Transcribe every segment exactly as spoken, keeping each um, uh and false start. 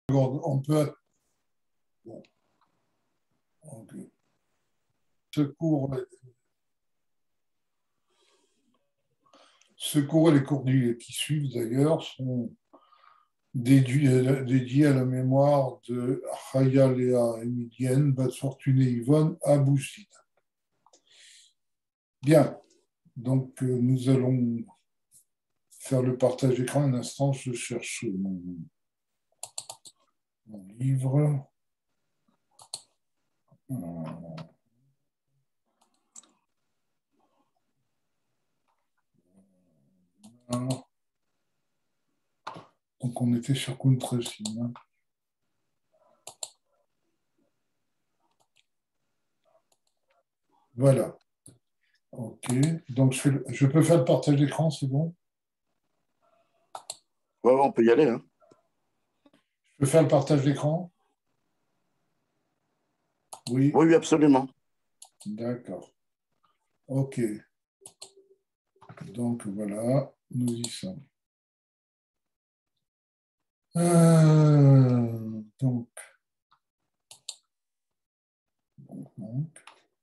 On peut. Bon. Okay. Ce cours, ce cours et les cours qui suivent d'ailleurs sont dédiés, dédiés à la mémoire de Chaya Léa Emidienne, Bat Fortuné Yvonne Abouchid. Bien, donc nous allons faire le partage d'écran. Un instant, je cherche mon, mon livre. Donc on était sur Kuntresim. Voilà. Ok. Donc je, fais le... je peux faire le partage d'écran, c'est bon? Ouais, on peut y aller. Hein. Je peux faire le partage d'écran? Oui. Oui, oui, absolument. D'accord. Ok. Donc voilà, nous y sommes. Euh, donc, donc, donc.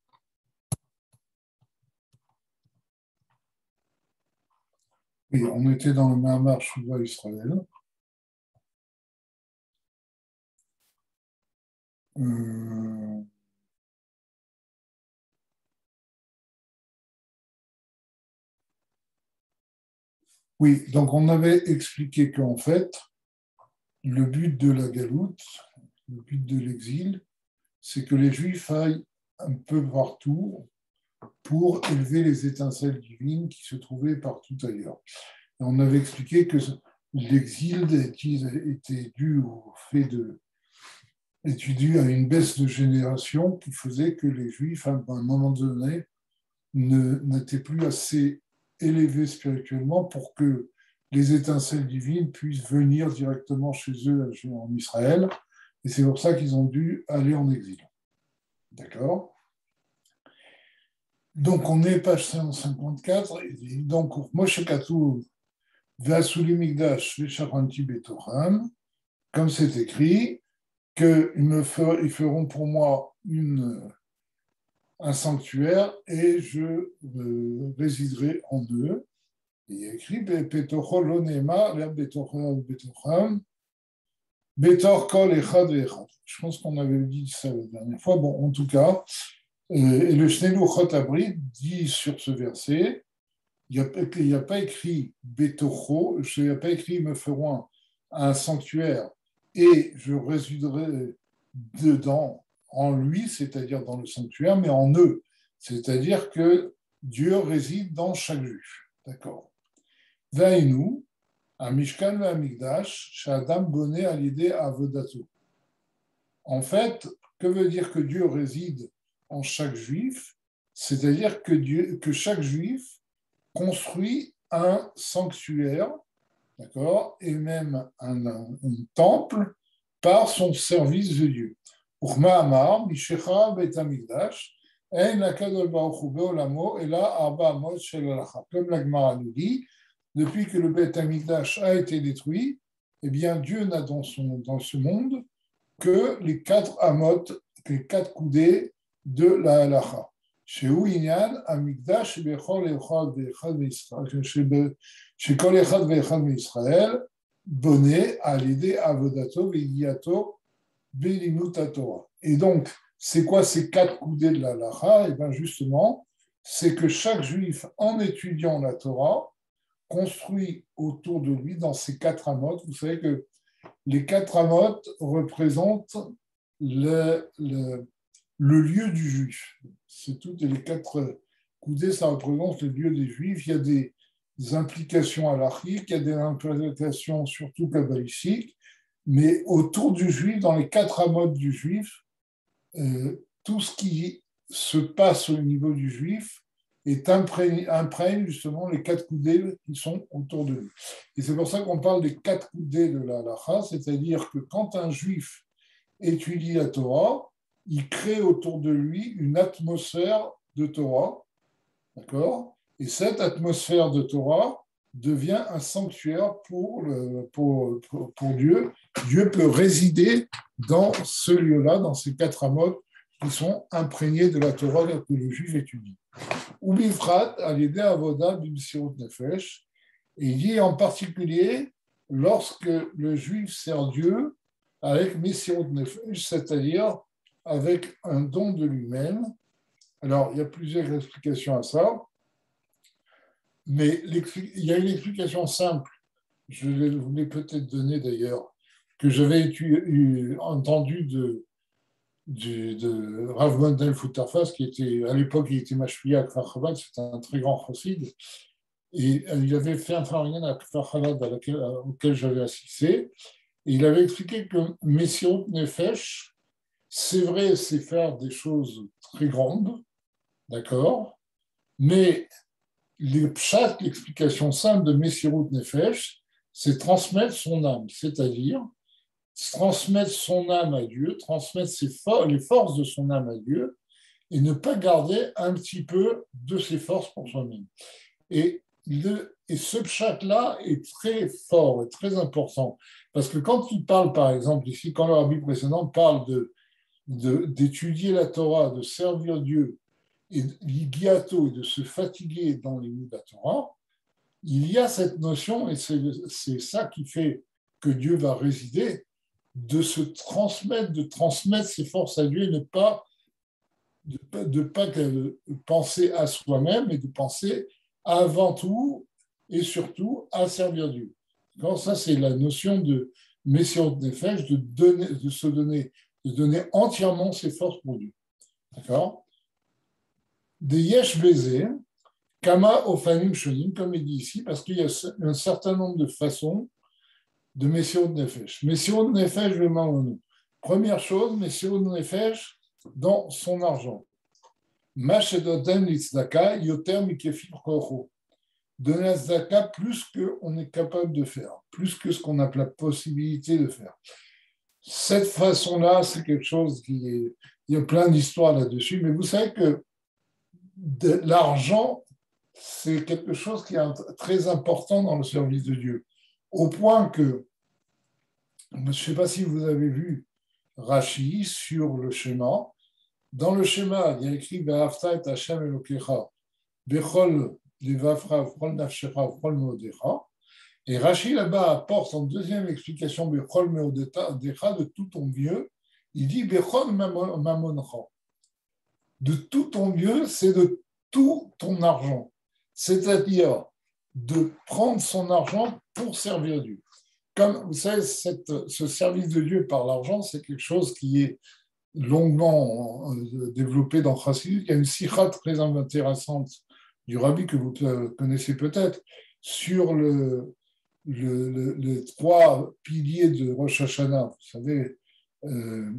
Oui, on était dans le Mahamar Shuvah Israël. Euh... Oui, donc on avait expliqué qu'en fait, le but de la galoute, le but de l'exil, c'est que les Juifs aillent un peu partout pour élever les étincelles divines qui se trouvaient partout ailleurs. Et on avait expliqué que l'exil était dû au fait de était dû à une baisse de génération qui faisait que les Juifs, à un moment donné, ne, n'étaient plus assez élevés spirituellement pour que les étincelles divines puissent venir directement chez eux en Israël. Et c'est pour ça qu'ils ont dû aller en exil. D'accord ? Donc, on est page cinq cent cinquante-quatre. Et donc, Moshe Katoub, Vasuli Migdash, Vesharanti Betoram, comme c'est écrit, qu'ils me fer, ils feront pour moi une, un sanctuaire et je euh, résiderai en eux. Et il y a écrit Betocho Lonema, Betocham, Betocham, Betor Kol Echad Echad. Je pense qu'on avait dit ça la dernière fois. Bon, en tout cas, euh, et le Shnenu Chot Abrit dit sur ce verset, il n'y a, a pas écrit Betocho, il n'y a pas écrit ils me feront un, un sanctuaire et je résiderai dedans, en lui, c'est-à-dire dans le sanctuaire, mais en eux. C'est-à-dire que Dieu réside dans chaque juif. D'accord. Vainu, à Mishkan et à Mikdash, Shadam Boné à l'idée Avodato. En fait, que veut dire que Dieu réside en chaque juif? C'est-à-dire que, Dieu, que chaque juif construit un sanctuaire, d'accord, et même un, un, un temple par son service de Dieu. Uchma Amar, Mishecha Bet Hamikdash, En Lakadol Baruch Hu Beolamo, et là, Arba Amot Shel Halacha. Comme la Gemara nous dit, depuis que le Bet Hamikdash a été détruit, eh bien, Dieu n'a dans, son, dans ce monde que les quatre amot, les quatre coudées de la Halacha. שהוא עניין המקדש שבכל אחד ואחד מישראל, שכל אחד ואחד מישראל בונה על ידי עבודתו ויגיעתו בלימוד התורה. Et donc, c'est quoi ces quatre coudées de la halakha? Et bien justement, c'est que chaque juif, en étudiant la Torah, construit autour de lui, dans ces quatre amotes, vous savez que les quatre amotes représentent le, le le lieu du juif. C'est toutes les quatre coudées, ça représente le lieu des juifs. Il y a des, des implications halachiques, il y a des implications surtout kabbalistiques, mais autour du juif, dans les quatre amotes du juif, euh, tout ce qui se passe au niveau du juif est imprègne, imprègne justement les quatre coudées qui sont autour de lui. Et c'est pour ça qu'on parle des quatre coudées de la halacha, c'est-à-dire que quand un juif étudie la Torah, il crée autour de lui une atmosphère de Torah, d'accord? Et cette atmosphère de Torah devient un sanctuaire pour, le, pour, pour, pour Dieu, Dieu peut résider dans ce lieu-là, dans ces quatre amotes qui sont imprégnés de la Torah que le juif étudie. Ou bifrat, à l'idée avoda b'msirut nefesh, et il dit en particulier lorsque le juif sert Dieu avec Messirut Nefesh, c'est-à-dire avec un don de lui-même. Alors, il y a plusieurs explications à ça, mais il y a une explication simple, je vous l'ai peut-être donnée d'ailleurs, que j'avais entendu de, de, de Rav Mendel Futterfass, qui était, à l'époque, il était mashpia à Kfar Chabad, c'était un très grand chassid, et il avait fait un farnian à Kfar Chabad auquel j'avais assisté, et il avait expliqué que Messirut Nefesh, c'est vrai, c'est faire des choses très grandes, d'accord, mais les pshat, l'explication simple de Messirut Nefesh, c'est transmettre son âme, c'est-à-dire transmettre son âme à Dieu, transmettre ses for- les forces de son âme à Dieu, et ne pas garder un petit peu de ses forces pour soi-même. Et, le, et ce pshat-là est très fort et très important, parce que quand il parle, par exemple, ici, quand le rabbi précédent parle de, de, d'étudier la Torah, de servir Dieu, et l'higiato, et de se fatiguer dans les mots de la Torah, il y a cette notion, et c'est, c'est ça qui fait que Dieu va résider, de se transmettre, de transmettre ses forces à Dieu, et ne pas, de, de pas penser à soi-même, mais de penser avant tout et surtout à servir Dieu. Alors ça, c'est la notion de Messirut Nefesh, de, donner, de se donner, de donner entièrement ses forces pour Dieu. D'accord? Des yesh baiser, kama ofanim shonim, comme il dit ici, parce qu'il y a un certain nombre de façons de Messirut Nefesh. Messirut Nefesh, je vais m'en donner. Première chose, Messirut Nefesh dans son argent. Mashedotem litzdaka yoter mikefim kocho. Donner la tzedaka plus qu'on est capable de faire, plus que ce qu'on a la possibilité de faire. Cette façon-là, c'est quelque chose qui est... Il y a plein d'histoires là-dessus, mais vous savez que de l'argent, c'est quelque chose qui est très important dans le service de Dieu. Au point que, je ne sais pas si vous avez vu Rashi sur le schéma. Dans le schéma, il y a écrit Be'afta et Hashem Elokecha, Bechol Levavcha, Bechol Nafshecha, Bechol Meodecha. Et Rashi là-bas apporte en deuxième explication Bechol Meodecha de tout ton mieux. Il dit Bechol Mamoncha. De tout ton mieux, c'est de tout ton argent. C'est-à-dire de prendre son argent pour servir Dieu. Comme vous savez, cette, ce service de Dieu par l'argent, c'est quelque chose qui est longuement développé dans Chassidut. Il y a une sikha très intéressante du rabbi que vous connaissez peut-être sur le, le, le, les trois piliers de Rosh Hashanah. Vous savez, euh,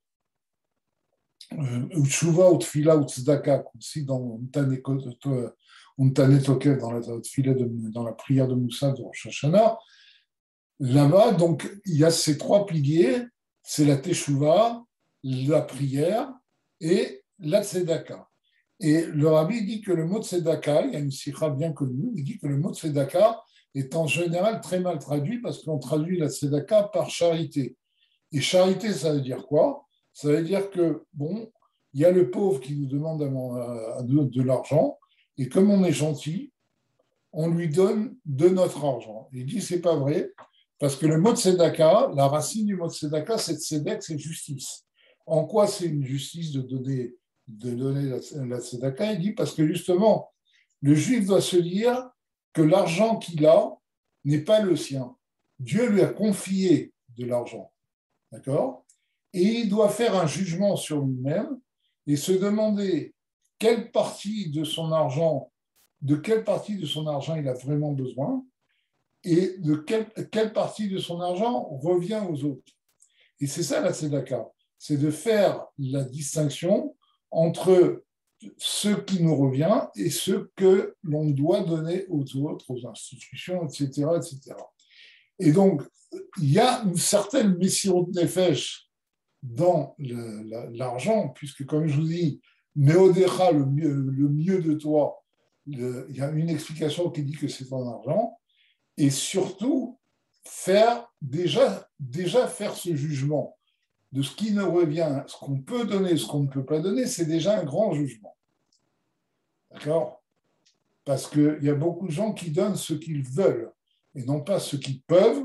Tshuva ou Tfila ou Tzedaka, aussi dans Untane Tokev, dans la, dans la prière de Moussa de Rosh Hashanah. Là-bas, donc, il y a ces trois piliers, c'est la Teshuvah, la prière et la Tzedaka. Et le rabbi dit que le mot Tzedaka, il y a une sikha bien connue, il dit que le mot Tzedaka est en général très mal traduit parce qu'on traduit la Tzedaka par charité. Et charité, ça veut dire quoi? Ça veut dire que, bon, il y a le pauvre qui nous demande à, à de, de l'argent, et comme on est gentil, on lui donne de notre argent. Il dit, c'est pas vrai, parce que le mot tzedaka, la racine du mot tzedaka, c'est tzedek, c'est justice. En quoi c'est une justice de donner, de donner la, la tzedaka? Il dit, parce que justement, le juif doit se dire que l'argent qu'il a n'est pas le sien. Dieu lui a confié de l'argent. D'accord? Et il doit faire un jugement sur lui-même et se demander quelle partie de son argent, de quelle partie de son argent il a vraiment besoin et de quelle, quelle partie de son argent revient aux autres. Et c'est ça la tzedaka, c'est de faire la distinction entre ce qui nous revient et ce que l'on doit donner aux autres, aux institutions, et cetera, et cetera. Et donc, il y a une certaine messirut nefesh dans le, la, l'argent, puisque, comme je vous dis, Meodecha, le mieux, le mieux de toi, le, il y a une explication qui dit que c'est ton argent, et surtout, faire déjà, déjà faire ce jugement de ce qui ne revient, ce qu'on peut donner, ce qu'on ne peut pas donner, c'est déjà un grand jugement. D'accord? Parce qu'il y a beaucoup de gens qui donnent ce qu'ils veulent et non pas ce qu'ils peuvent.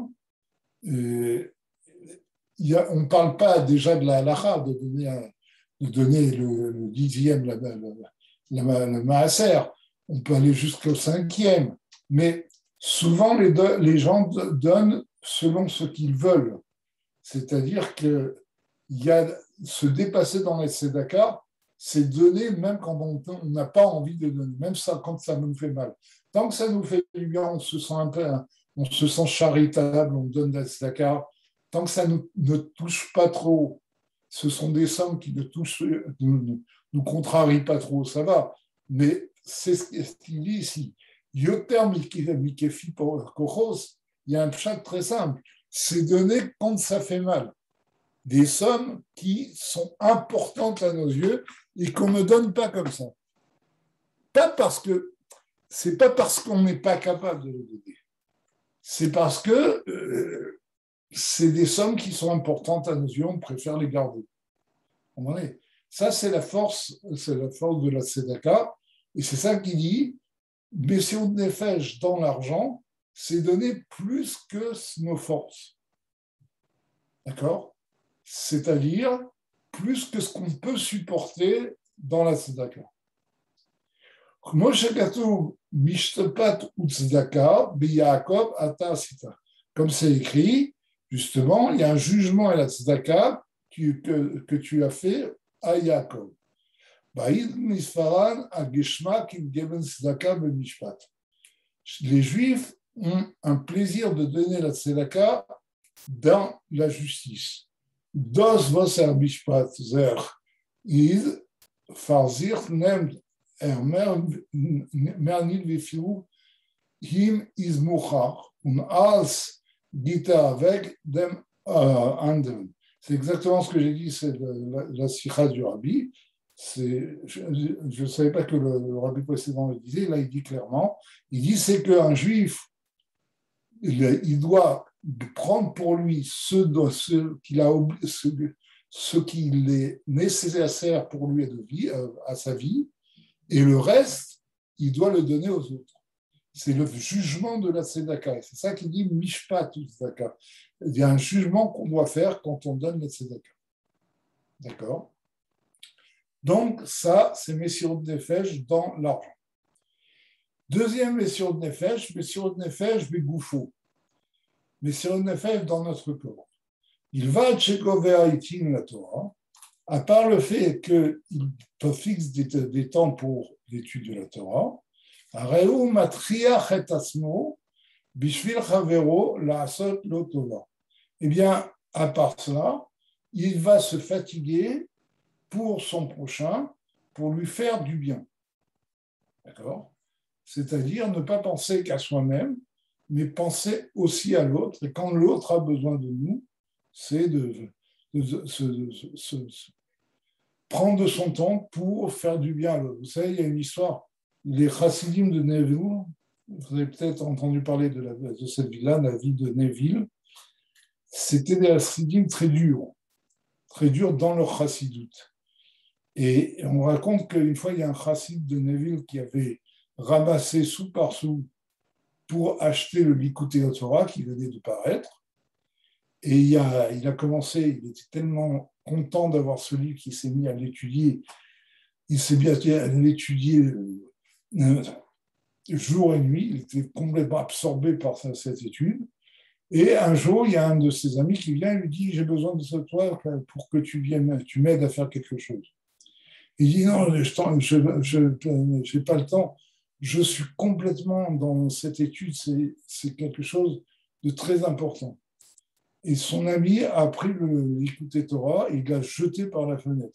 Et y a, on ne parle pas déjà de la halakha, de donner, un, de donner le, le dixième, la, la, la, le maaser. On peut aller jusqu'au cinquième. Mais souvent, les, do, les gens donnent selon ce qu'ils veulent. C'est-à-dire qu'il y a se dépasser dans les tzedaka, c'est donner même quand on n'a pas envie de donner, même ça, quand ça nous fait mal. Tant que ça nous fait du bien, on se sent un peu, on se sent charitable, on donne de la tzedaka. Tant que ça nous, ne touche pas trop, ce sont des sommes qui ne touchent, nous, nous contrarient pas trop, ça va. Mais c'est ce qu'il dit ici. Yoter mikefi kochos, il y a un pshat très simple. C'est donner quand ça fait mal. Des sommes qui sont importantes à nos yeux et qu'on ne donne pas comme ça. Pas parce que, c'est pas parce qu'on n'est pas capable de le donner. C'est parce que euh, c'est des sommes qui sont importantes à nos yeux, on préfère les garder. Ça, c'est la force, c'est la force de la tzedaka, et c'est ça qui dit, Messiot de Nefesh dans l'argent, c'est donner plus que nos forces. D'accord? C'est-à-dire plus que ce qu'on peut supporter dans la tzedaka. Moshe Katoub, Mishtapat ou tzedaka, B'Yaakov ata asita. Comme c'est écrit, justement, il y a un jugement à la tzedaka que, que, que tu as fait à Yaakov. Ba'id misfaran ageshma kim geben tzedaka b'mishpat. Les Juifs ont un plaisir de donner la tzedaka dans la justice. Dos voser mishpat zer id farzir nem ermer mernil vefiru him izmuchar un als gita avec dem anderen. C'est exactement ce que j'ai dit, c'est la, la sikha du rabbi. C'est, je ne savais pas que le, le rabbi précédent le disait, là il dit clairement, il dit c'est qu'un juif, il, il doit prendre pour lui ce, ce qu'il a, ce, ce qu'il est nécessaire pour lui de vie, à sa vie, et le reste, il doit le donner aux autres. C'est le jugement de la tzedaka. C'est ça qui dit mishpat ou tzedaka. Il y a un jugement qu'on doit faire quand on donne la tzedaka. D'accord? Donc, ça, c'est Messirut Nefesh dans l'argent. Deuxième Messirut Nefesh, Messirut Nefesh begoufo. Messirut Nefesh dans notre corps. Il va chez Govéaïtin la Torah, à part le fait qu'il fixe des, des temps pour l'étude de la Torah, Areu matriach et asmo, bishvil chavero laasot lo tova. Eh bien, à part cela, il va se fatiguer pour son prochain, pour lui faire du bien. D'accord? C'est-à-dire ne pas penser qu'à soi-même, mais penser aussi à l'autre. Et quand l'autre a besoin de nous, c'est de, de, de, de, de, de, de prendre de son temps pour faire du bien à l'autre. Vous savez, il y a une histoire. Les chassidim de Neville, vous avez peut-être entendu parler de, la, de cette ville-là, la ville de Neville. C'était des chassidim très durs, très durs dans leur chassidoute. Et on raconte qu'une fois, il y a un chassid de Neville qui avait ramassé sou par sou pour acheter le Likutei Torah qui venait de paraître. Et il a, il a commencé, il était tellement content d'avoir ce livre qu'il s'est mis à l'étudier. Il s'est bien à l'étudier euh, jour et nuit. Il était complètement absorbé par cette étude. Et un jour, il y a un de ses amis qui vient et lui dit « J'ai besoin de toi pour que tu viennes, tu m'aides à faire quelque chose. » Il dit « Non, je n'ai pas le temps. Je suis complètement dans cette étude. C'est, c'est quelque chose de très important. » Et son ami a pris le Likutei Torah et il l'a jeté par la fenêtre.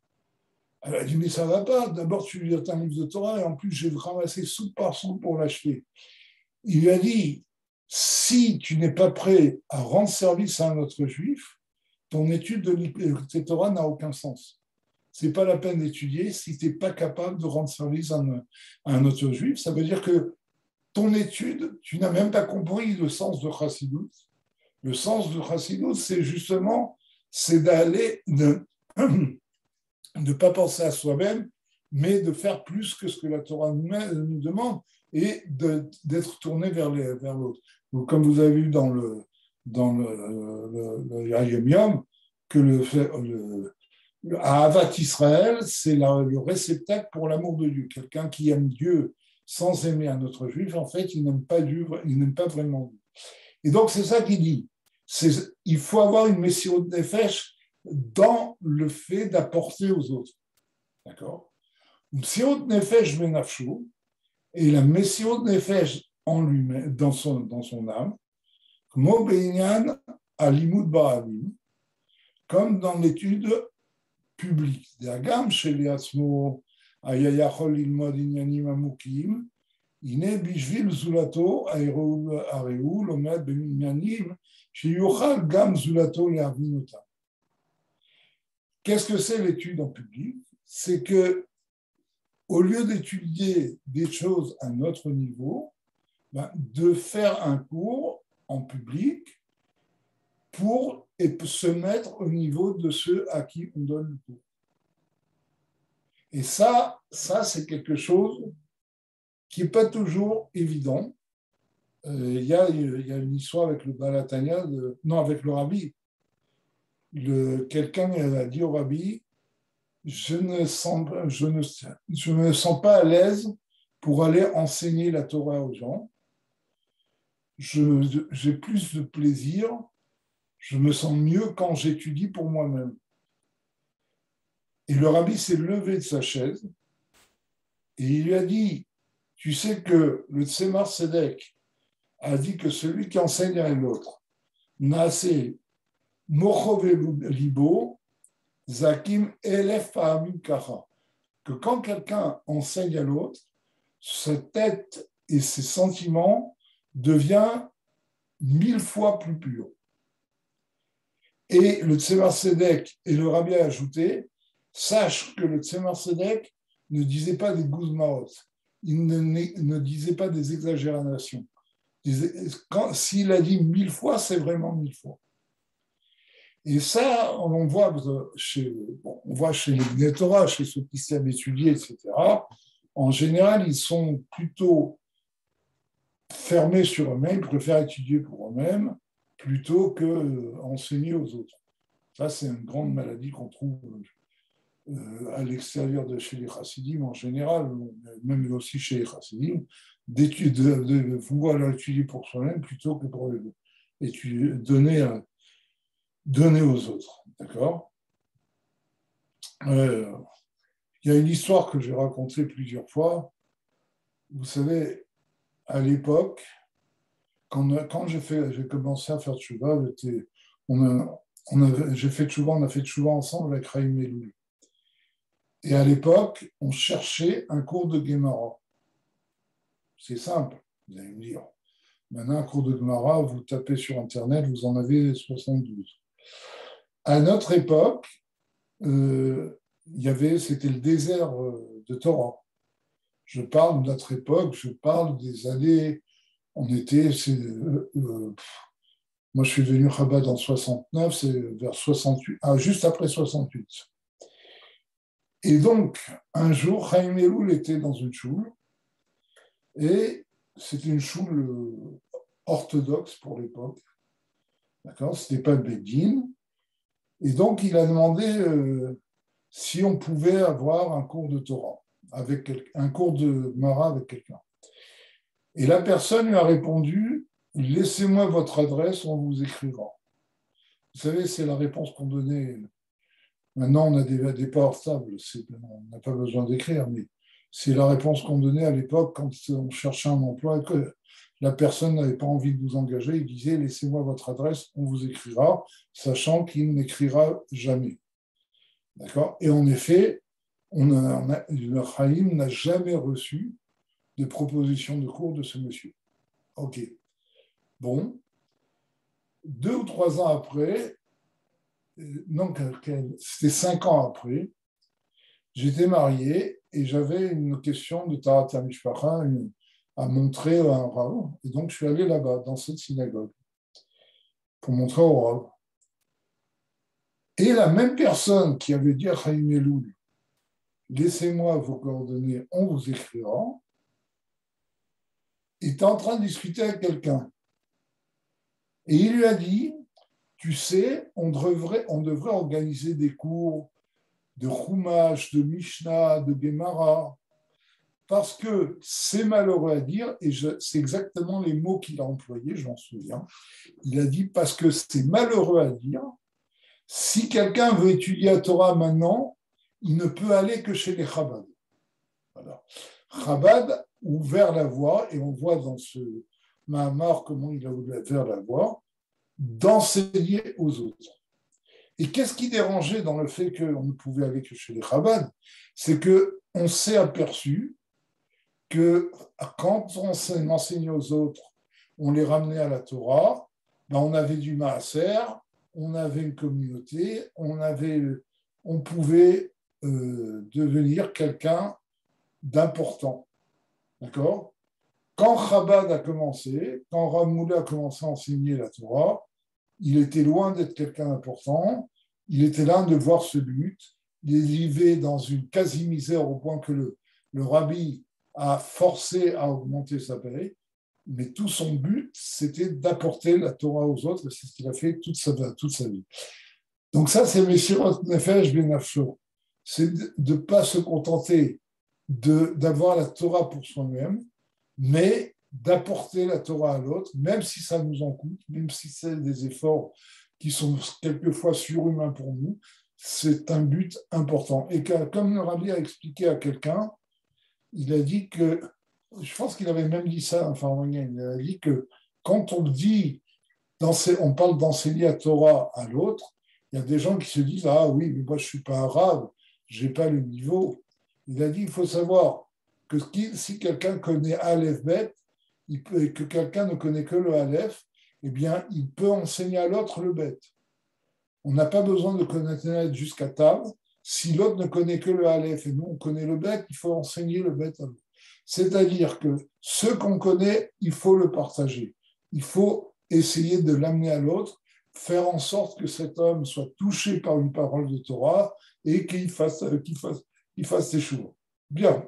Elle a dit, mais ça ne va pas. D'abord, tu lis un livre de Torah et en plus, j'ai ramassé sou par sou pour l'acheter. Il lui a dit, si tu n'es pas prêt à rendre service à un autre juif, ton étude de Likutei Torah n'a aucun sens. Ce n'est pas la peine d'étudier si tu n'es pas capable de rendre service à un, à un autre juif. Ça veut dire que ton étude, tu n'as même pas compris le sens de Chassidut. Le sens de Chassidut, c'est justement, c'est d'aller, de ne pas penser à soi-même, mais de faire plus que ce que la Torah nous, nous demande et de, d'être tourné vers, les, vers l'autre. Donc, comme vous avez vu dans le dans le, le, le, le Yom Yom, que le, le, le Ahavat Israël, c'est la, le réceptacle pour l'amour de Dieu. Quelqu'un qui aime Dieu sans aimer un autre juif, en fait, il n'aime pas Dieu, il n'aime pas vraiment Dieu. Et donc, c'est ça qu'il dit. C'est, il faut avoir une Messirut Nefesh dans le fait d'apporter aux autres. D'accord? Messirut Nefesh benafsho, et la Messirut Nefesh en lui-même, dans son, dans son âme, Mo beinyan alimut ba'alim, comme dans l'étude publique. D'agam sheli atzmo היה יכול ללמוד עניינים עמוקים, הנה בשביל זולתו הרי הוא לומד בעניינים שיוכל גם זולתו להבין אותם. Qu'est-ce que c'est l'étude en public? C'est que, au lieu d'étudier des choses à notre niveau, ben, de faire un cours en public pour se mettre au niveau de ceux à qui on donne le cours. Et ça, ça c'est quelque chose qui n'est pas toujours évident. Euh, il, y a, il y a une histoire avec le Balatania, de, non, avec le Rabbi. Le, quelqu'un a dit au Rabbi, je ne, sens, je, ne, je ne me sens pas à l'aise pour aller enseigner la Torah aux gens. Je, j'ai plus de plaisir, je me sens mieux quand j'étudie pour moi-même. Et le Rabbi s'est levé de sa chaise et il lui a dit, tu sais que le Tzemar Sedek a dit que celui qui enseigne à l'autre, Naase Mochove Libo, Zakim Elef Pahamim Kacha, que quand quelqu'un enseigne à l'autre, sa tête et ses sentiments deviennent mille fois plus purs. Et le Tzemar Sedek et le Rabbi a ajouté, sache que le Tzemar Sedek ne disait pas des guzmaot, il ne, ne disait pas des exagérations. Quand, s'il a dit mille fois, c'est vraiment mille fois. Et ça, on voit chez, bon, on voit chez les Bnei Torah, chez ceux qui savent étudier, et cetera. En général, ils sont plutôt fermés sur eux-mêmes, ils préfèrent étudier pour eux-mêmes plutôt qu'enseigner aux autres. Ça, c'est une grande maladie qu'on trouve à l'extérieur de chez les Chassidim en général, même aussi chez les Chassidim, d'étudier, de, de vouloir étudier pour soi-même plutôt que pour étudier, donner, donner aux autres. D'accord? euh, Il y a une histoire que j'ai racontée plusieurs fois. Vous savez, à l'époque, quand, quand j'ai, fait, j'ai commencé à faire tchouva, on a, on a, j'ai fait tchouva, on a fait tchouva ensemble avec Chaim Elul. Et à l'époque, on cherchait un cours de Gemara. C'est simple, vous allez me dire. Maintenant, un cours de Gemara, vous tapez sur Internet, vous en avez soixante-douze. À notre époque, euh, il y avait, c'était le désert de Torah. Je parle de notre époque, je parle des années, on était, c'est, euh, euh, moi je suis venu Chabad en soixante-neuf, c'est vers soixante-huit, ah, juste après soixante-huit. Et donc, un jour, Chaim Elul était dans une choule, et c'était une choule orthodoxe pour l'époque. D'accord, ce n'était pas le Beddin. Et donc, il a demandé euh, si on pouvait avoir un cours de Torah, avec un cours de Mara avec quelqu'un. Et la personne lui a répondu, laissez-moi votre adresse, on vous écrira. Vous savez, c'est la réponse qu'on donnait. Maintenant, on a des, des portables, on n'a pas besoin d'écrire, mais c'est la réponse qu'on donnait à l'époque quand on cherchait un emploi et que la personne n'avait pas envie de vous engager. Il disait, laissez-moi votre adresse, on vous écrira, sachant qu'il n'écrira jamais. D'accord? Et en effet, on a, on a, le Chaim n'a jamais reçu de proposition de cours de ce monsieur. OK. Bon. Deux ou trois ans après, non, c'était cinq ans après, j'étais marié et j'avais une question de Tarat HaMishpacha à montrer à un rabbin. Et donc, je suis allé là-bas, dans cette synagogue. pour montrer au Rav. Et la même personne qui avait dit à Chaim Elul, laissez-moi vos coordonnées, on vous écrira, était en train de discuter avec quelqu'un. Et il lui a dit, tu sais, on devrait, on devrait organiser des cours de Chumash, de Mishnah, de Gemara, parce que c'est malheureux à dire, et je, c'est exactement les mots qu'il a employés, je m'en souviens. Il a dit, parce que c'est malheureux à dire, si quelqu'un veut étudier la Torah maintenant, il ne peut aller que chez les Chabad. Voilà. Chabad a ouvert la voie, et on voit dans ce Mahamar comment il a ouvert la voie, d'enseigner aux autres. Et qu'est-ce qui dérangeait dans le fait qu'on ne pouvait aller que chez les Chabad? C'est qu'on s'est aperçu que quand on enseignait aux autres, on les ramenait à la Torah, ben on avait du maaser, on avait une communauté, on, avait, on pouvait euh, devenir quelqu'un d'important. D'accord? Quand Chabad a commencé, quand Rav Moula a commencé à enseigner la Torah, il était loin d'être quelqu'un d'important, il était là de voir ce but, il vivait dans une quasi-misère au point que le, le rabbi a forcé à augmenter sa paie, mais tout son but, c'était d'apporter la Torah aux autres, et c'est ce qu'il a fait toute sa, toute sa vie. Donc ça, c'est Messirot Nefesh Ben Nafsho. C'est de ne pas se contenter de, d'avoir la Torah pour soi-même, mais d'apporter la Torah à l'autre, même si ça nous en coûte, même si c'est des efforts qui sont quelquefois surhumains pour nous, c'est un but important. Et que, comme le rabbi a expliqué à quelqu'un, il a dit que, je pense qu'il avait même dit ça, enfin, il a dit que quand on dit, on parle d'enseigner la Torah à l'autre, il y a des gens qui se disent, ah oui, mais moi je ne suis pas arabe, je n'ai pas le niveau. Il a dit, il faut savoir que si quelqu'un connaît Aleph Bet, il peut, et que quelqu'un ne connaît que le Aleph, eh bien, il peut enseigner à l'autre le Bet. On n'a pas besoin de connaître Aleph jusqu'à table. Si l'autre ne connaît que le Aleph et nous, on connaît le Bet, il faut enseigner le Bet à l'autre. C'est-à-dire que ce qu'on connaît, il faut le partager. Il faut essayer de l'amener à l'autre, faire en sorte que cet homme soit touché par une parole de Torah et qu'il fasse, qu'il fasse, qu'il fasse ses choux. Bien.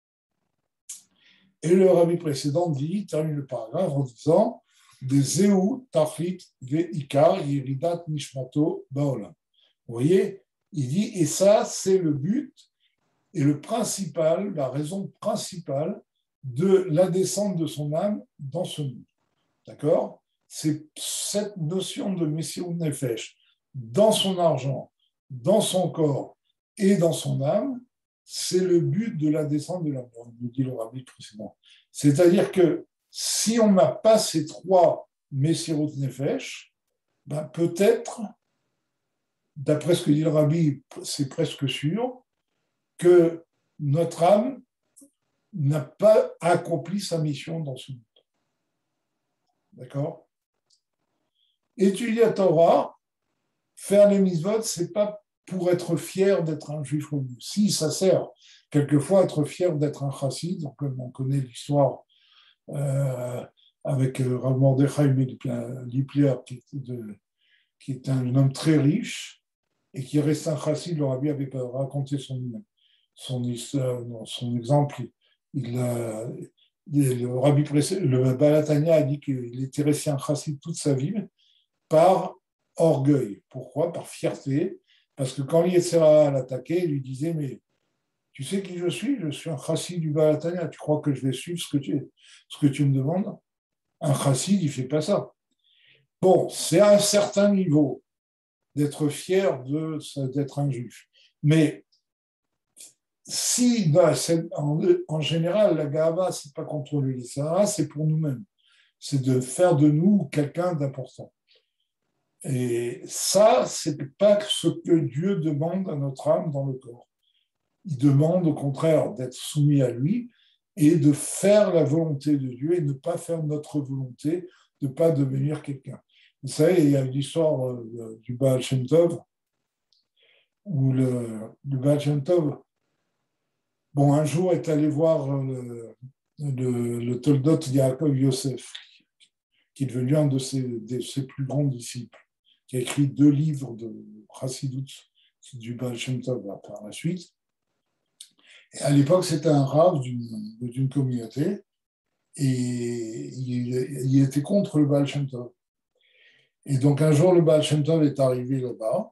Et le rabbi précédent dit, il termine le paragraphe en disant des Zéhu, Tachlit, Ve'ikar, Yiridat, Nishmato, Baolam. Vous voyez, il dit, et ça, c'est le but et le principal, la raison principale de la descente de son âme dans ce monde. D'accord? C'est cette notion de Messirut Nefesh dans son argent, dans son corps et dans son âme, c'est le but de la descente de l'âme, nous dit le rabbi précédent. C'est-à-dire que si on n'a pas ces trois Messirut Nefesh, ben peut-être, d'après ce que dit le rabbi, c'est presque sûr, que notre âme n'a pas accompli sa mission dans ce monde. D'accord? Étudier la Torah, faire les mitzvot, ce n'est pas pour être fier d'être un juif revenu. Si, ça sert quelquefois à être fier d'être un chassid, comme on connaît l'histoire euh, avec euh, Rav Mordechai Liplier, qui, qui est un homme très riche et qui reste un chassid. Le rabbi avait raconté son, son, son, son exemple. Il, euh, le rabbi le Baal HaTanya a dit qu'il était resté un chassid toute sa vie par orgueil. Pourquoi? Par fierté. Parce que quand Yetzirah l'attaquait, il lui disait, mais tu sais qui je suis? Je suis un chassid du Baal HaTanya. Tu crois que je vais suivre ce que tu, ce que tu me demandes? Un chassid, il ne fait pas ça. Bon, c'est à un certain niveau d'être fier de, d'être un juif. Mais si, en, en général, la Gava, ce n'est pas contre le Yetzirah, c'est pour nous-mêmes. C'est de faire de nous quelqu'un d'important. Et ça, ce n'est pas ce que Dieu demande à notre âme dans le corps. Il demande au contraire d'être soumis à lui et de faire la volonté de Dieu et ne pas faire notre volonté, de ne pas devenir quelqu'un. Vous savez, il y a l'histoire du Baal Shem Tov, où le, le Baal Shem Tov, bon, un jour est allé voir le, le, le Toldot Yaakov Yosef, qui est devenu un de ses, de ses plus grands disciples, qui a écrit deux livres de Chassidut du Baal Shem Tov par la suite. Et à l'époque, c'était un rav d'une, d'une communauté et il, il était contre le Baal Shem Tov. Et donc un jour, le Baal Shem Tov est arrivé là-bas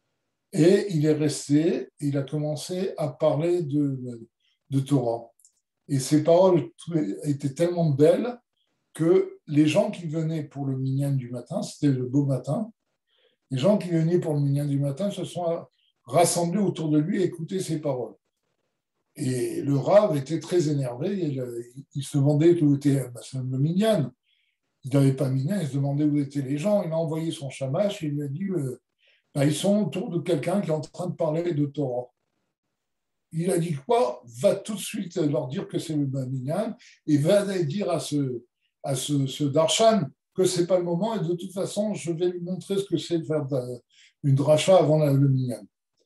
et il est resté, il a commencé à parler de, de Torah. Et ses paroles étaient tellement belles que les gens qui venaient pour le minyan du matin, c'était le beau matin, les gens qui venaient pour le minyan du matin se sont rassemblés autour de lui et écoutaient ses paroles. Et le Rav était très énervé, il, il se demandait où était bah, le minyan. Il n'avait pas minyan, il se demandait où étaient les gens. Il a envoyé son shamash et il lui a dit euh, bah, ils sont autour de quelqu'un qui est en train de parler de Torah. Il a dit quoi? Va tout de suite leur dire que c'est le minyan et va dire à ce, à ce, ce darshan que ce n'est pas le moment et de toute façon, je vais lui montrer ce que c'est de faire une dracha avant le minyan.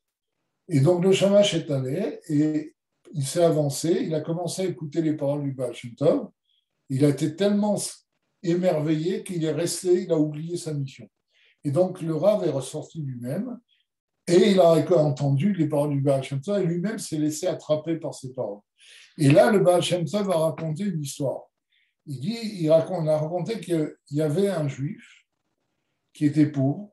Et donc le shamash est allé et il s'est avancé, il a commencé à écouter les paroles du Baal Shem Tov. Il a été tellement émerveillé qu'il est resté, il a oublié sa mission. Et donc le Rav est ressorti lui-même et il a entendu les paroles du Baal Shem Tov et lui-même s'est laissé attraper par ces paroles. Et là, le Baal Shem Tov a raconté une histoire. Il dit, il, raconte, il a raconté qu'il y avait un juif qui était pauvre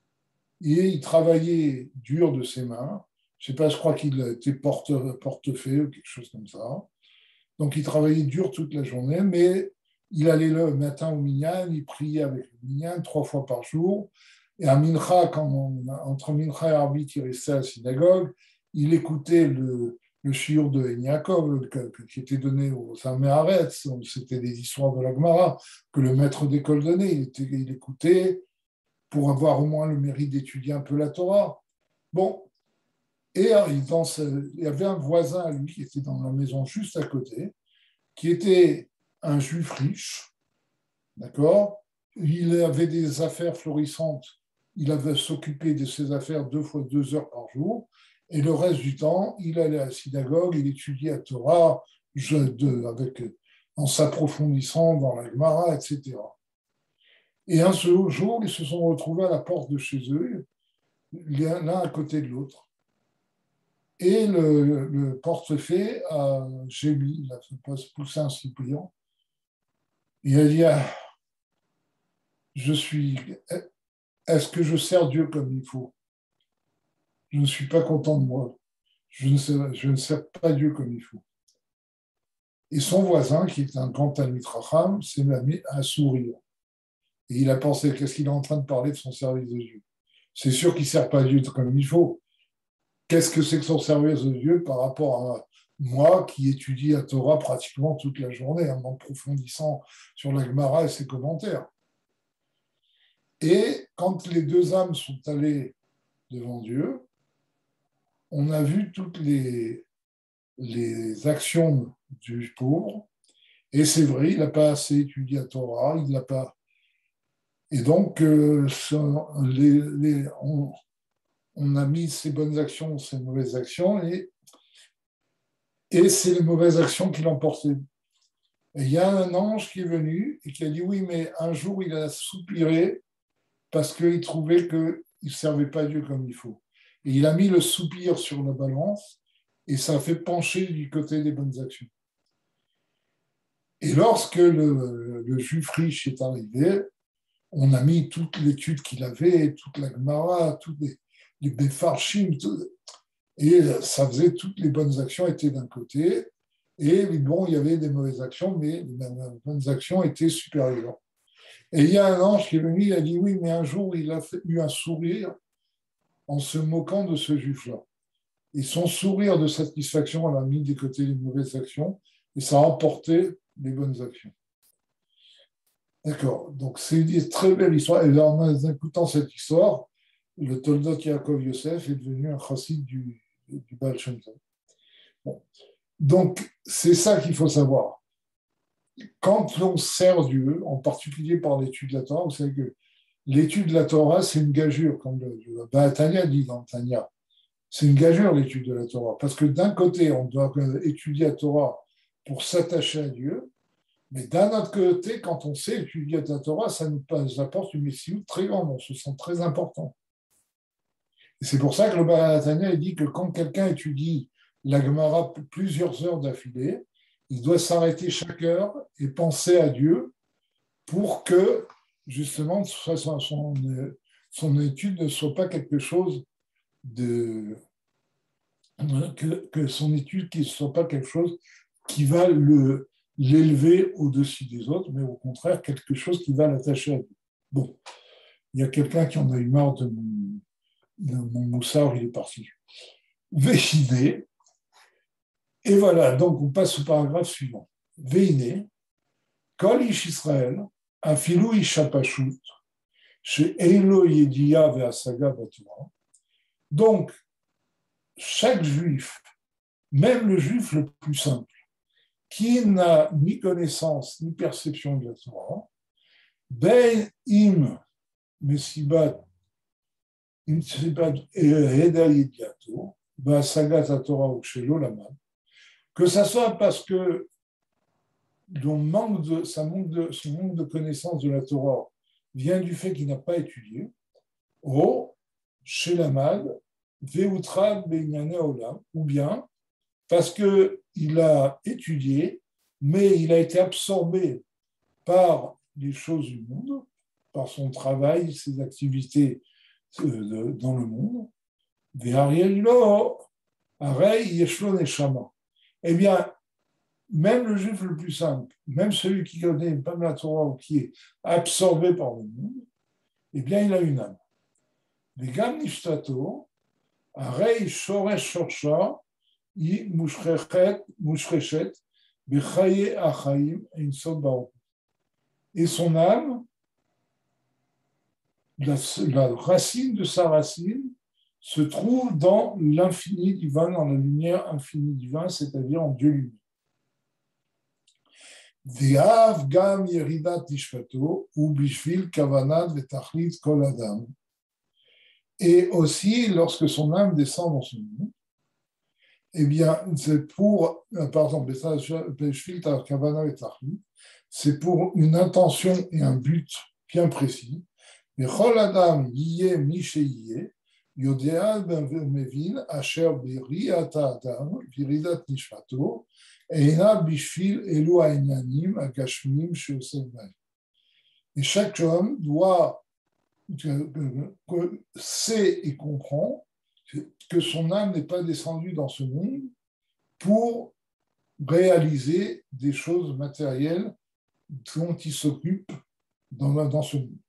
et il travaillait dur de ses mains. Je ne sais pas, je crois qu'il était porte, portefeuille ou quelque chose comme ça. Donc, il travaillait dur toute la journée, mais il allait le matin au minyan, il priait avec le minyan trois fois par jour. Et à Mincha, quand on, entre Mincha et Arbit, il restait à la synagogue, il écoutait le, le shiur de Yaakov, qui était donné aux Amé Haaretz, c'était des histoires de la Gemara, que le maître d'école donnait. Il, était, il écoutait pour avoir au moins le mérite d'étudier un peu la Torah. Bon. Et dans ce, il y avait un voisin à lui qui était dans la maison juste à côté, qui était un juif riche, d'accord? Il avait des affaires florissantes, il avait s'occuper de ses affaires deux fois deux heures par jour, et le reste du temps, il allait à la synagogue, il étudiait la Torah je, de, avec, en s'approfondissant dans la Gemara, et cetera. Et un seul jour, ils se sont retrouvés à la porte de chez eux, l'un à côté de l'autre. Et le, le portefaix a gémi, il a poussé un soupir. Il a dit ah, je suis, est-ce que je sers Dieu comme il faut? Je ne suis pas content de moi. Je ne, sais, je ne sers pas Dieu comme il faut. Et son voisin, qui est un grand Talmid Chacham, s'est mis à sourire. Et il a pensé qu'est-ce qu'il est en train de parler de son service de Dieu? C'est sûr qu'il ne sert pas Dieu comme il faut. Qu'est-ce que c'est que son service de Dieu par rapport à moi qui étudie la Torah pratiquement toute la journée en approfondissant sur la Gemara et ses commentaires. Et quand les deux âmes sont allées devant Dieu, on a vu toutes les, les actions du pauvre. Et c'est vrai, il n'a pas assez étudié la Torah, il n'a pas. Et donc, euh, les, les, on, on a mis ses bonnes actions, ses mauvaises actions, et, et c'est les mauvaises actions qui l'ont porté. Et il y a un ange qui est venu et qui a dit oui, mais un jour il a soupiré parce qu'il trouvait qu'il ne servait pas Dieu comme il faut. Et il a mis le soupir sur la balance et ça a fait pencher du côté des bonnes actions. Et lorsque le, le juif riche est arrivé, on a mis toute l'étude qu'il avait, toute la Gemara, toutes les les Befarshim, et ça faisait toutes les bonnes actions étaient d'un côté, et bon, il y avait des mauvaises actions, mais les bonnes actions étaient supérieures. Et il y a un ange qui est venu, il a dit oui, mais un jour, il a fait, eu un sourire en se moquant de ce juif-là. Et son sourire de satisfaction, elle a mis des côtés les mauvaises actions, et ça a emporté les bonnes actions. D'accord, donc c'est une très belle histoire, et en écoutant cette histoire, le Toldot Yaakov Yosef est devenu un chassid du, du Baal Shem Tov. Bon. Donc, c'est ça qu'il faut savoir. Quand on sert Dieu, en particulier par l'étude de la Torah, vous savez que l'étude de la Torah, c'est une gageure, comme le, le Baal Tanya dit dans Tanya. C'est une gageure, l'étude de la Torah. Parce que d'un côté, on doit étudier la Torah pour s'attacher à Dieu. Mais d'un autre côté, quand on sait étudier la Torah, ça nous apporte une mission très grande, on se sent très important. Et c'est pour ça que le Baal HaTanya dit que quand quelqu'un étudie la Gemara plusieurs heures d'affilée, il doit s'arrêter chaque heure et penser à Dieu pour que, justement, son, son, son étude ne soit pas quelque chose de... que, que son étude ne soit pas quelque chose qui va le, l'élever au-dessus des autres, mais au contraire, quelque chose qui va l'attacher à Dieu. Bon, il y a quelqu'un qui en a eu marre de mon, de mon moussard, il est parti. Véhiné. Et voilà, donc on passe au paragraphe suivant. Véhiné. Kol ish Israël, afilou ish hapashut, she'eilo yediya ve'asaga batorah. Donc, chaque juif, même le juif le plus simple, qui n'a ni connaissance ni perception de la Torah, ben im mesibat mesibat hedayediato ve'asagat Torah ou shelo lamad, que ça soit parce que dont manque de, ça manque de, son manque de connaissance de la Torah vient du fait qu'il n'a pas étudié, ou chez l'Amad, Veutrad Beignane Olam, ou bien parce qu'il a étudié, mais il a été absorbé par les choses du monde, par son travail, ses activités dans le monde, eh bien, même le juif le plus simple, même celui qui connaît pas la Torah ou qui est absorbé par le monde, eh bien, il a une âme. Les gam nishtato, arei shoresh shorsha, i mushrechet, mushrechet, bechaye achaim, ein sod baruch. Et son âme, la, la racine de sa racine, se trouve dans l'infini divin, dans la lumière infinie divine, c'est-à-dire en Dieu lui-même. Ve'av gam yeridat nishmato ou bishvil kavanat vetachlit kol adam. Et aussi, lorsque son âme descend dans ce monde, eh bien, c'est pour, pardon, bishvil kavanat vetachlit, c'est pour une intention et un but bien précis. Mais kol adam yiyeh mi sheyiyeh, yodea ben mevin asher beriata adam viridat nishmato. Et chaque homme doit sait et comprend que son âme n'est pas descendue dans ce monde pour réaliser des choses matérielles dont il s'occupe dans, dans ce monde.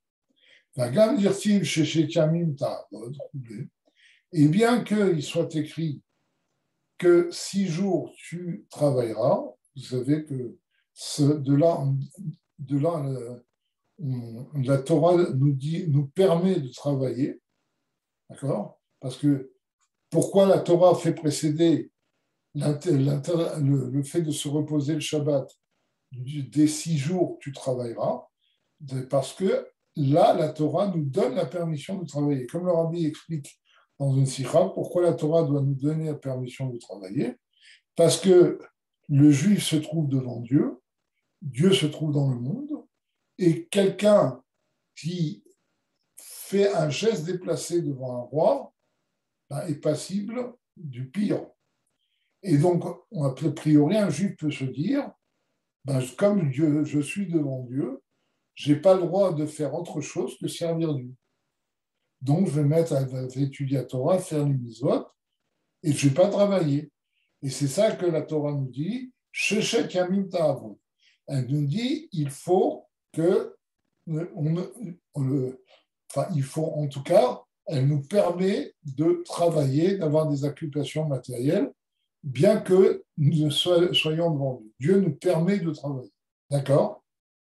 Et bien qu'il soit écrit que six jours tu travailleras, vous savez que ce, de là, de là on, la Torah nous, dit, nous permet de travailler, d'accord? Parce que pourquoi la Torah fait précéder l'inter, l'inter, le, le fait de se reposer le Shabbat des six jours tu travailleras? Parce que là, la Torah nous donne la permission de travailler. Comme le Rabbi explique dans une sikha, pourquoi la Torah doit nous donner la permission de travailler? Parce que le juif se trouve devant Dieu, Dieu se trouve dans le monde, et quelqu'un qui fait un geste déplacé devant un roi ben, est passible du pire. Et donc, a priori, un juif peut se dire, ben, comme Dieu, je suis devant Dieu, je n'ai pas le droit de faire autre chose que servir Dieu. Donc, je vais mettre à étudier la Torah, faire les mitzvot, et je ne vais pas travailler. Et c'est ça que la Torah nous dit, Shechet Yamim Ta'avot. Elle nous dit, il faut que, on, on, enfin, il faut en tout cas, elle nous permet de travailler, d'avoir des occupations matérielles, bien que nous soyons devant Dieu. Dieu nous permet de travailler. D'accord?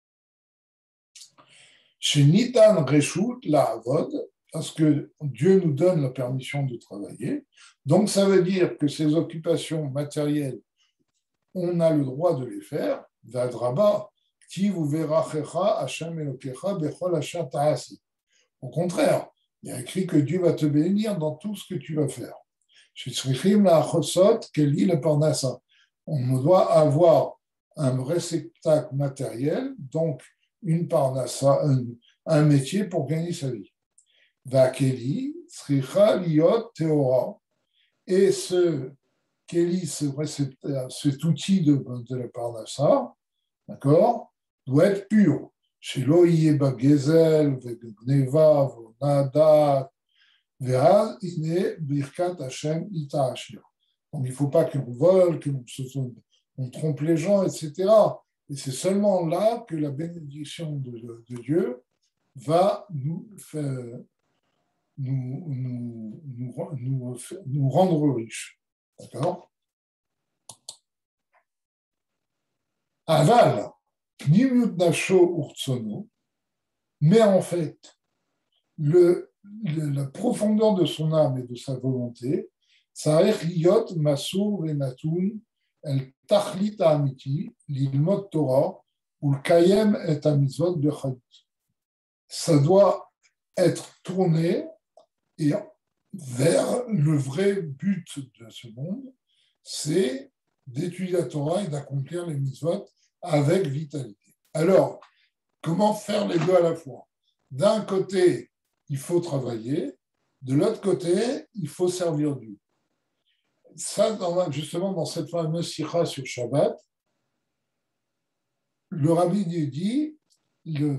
Chez Nitan Reshut La'avod, parce que Dieu nous donne la permission de travailler. Donc, ça veut dire que ces occupations matérielles, on a le droit de les faire. Vadraba, qui vous verra Hashem Elokecha bechol asher ta'asi. Au contraire, il y a écrit que Dieu va te bénir dans tout ce que tu vas faire. On doit avoir un réceptacle matériel, donc une parnassa, un, un métier pour gagner sa vie. Vakeli, sricha liot teora. Et ce keli, ce réceptacle, cet outil de, de la parnassa, d'accord, doit être pur. Chez l'oïeba gezel, vegneva, vonadat, ve'al ine birkat Hashem ita ashir. Donc il ne faut pas qu'on vole, qu'on on trompe les gens, et cetera. Et c'est seulement là que la bénédiction de, de Dieu va nous, faire, nous, nous, nous, nous, nous rendre riches. D'accord? Aval, nimut nasho urtsono, mais en fait, le, le, la profondeur de son âme et de sa volonté, ça a liot masour et natoun, el tachlit ha'amiti, l'ilmot Torah, ou le kayem et ha'mitzvot de chalut. Ça doit être tourné et vers le vrai but de ce monde, c'est d'étudier la Torah et d'accomplir les mitzvot avec vitalité. Alors, comment faire les deux à la fois? D'un côté, il faut travailler, de l'autre côté, il faut servir Dieu. Ça, dans, justement, dans cette fameuse sikha sur Shabbat, le rabbi dit le,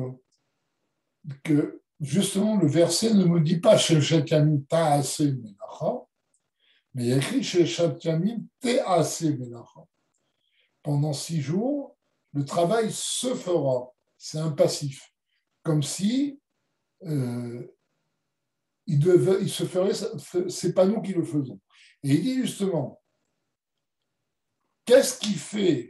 que justement le verset ne nous dit pas chez Shetiyamim ta'ase melacha, mais il y a écrit chez Shetiyamim te'ase melacha. Pendant six jours, le travail se fera. C'est un passif. Comme si euh, il, devait, il se ferait, c'est pas nous qui le faisons. Et il dit justement, qu'est-ce qui fait